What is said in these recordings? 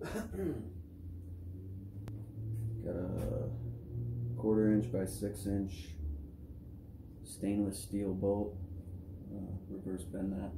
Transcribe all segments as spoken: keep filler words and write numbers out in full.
Got a quarter inch by six inch stainless steel bolt. Uh, reverse bend that.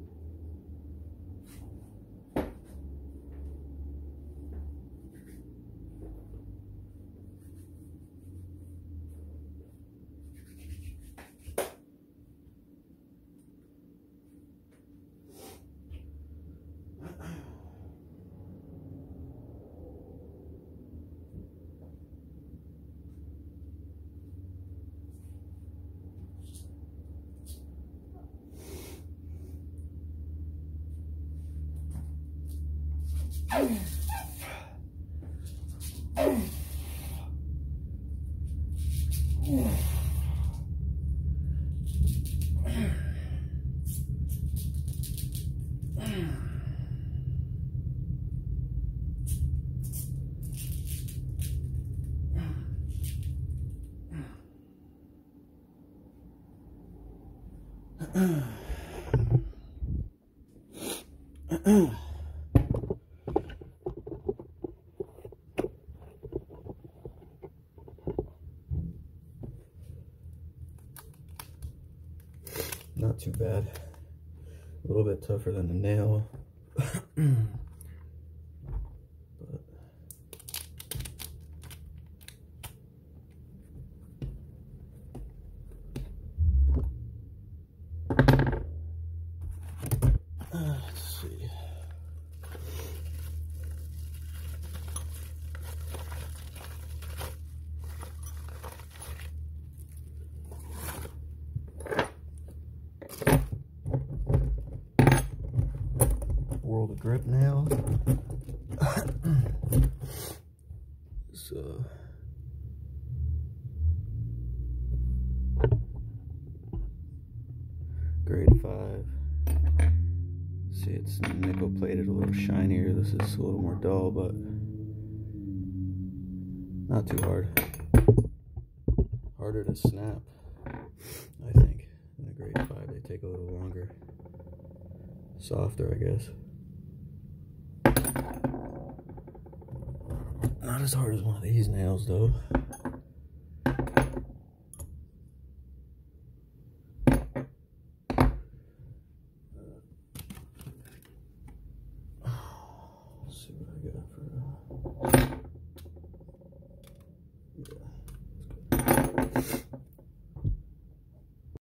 Not too bad. A little bit tougher than the nail. But uh, let's see. World of grip nail. So grade five. See, it's nickel plated, a little shinier. This is a little more dull, but not too hard. Harder to snap, I think, than a grade five. They take a little longer. Softer, I guess. Not as hard as one of these nails, though.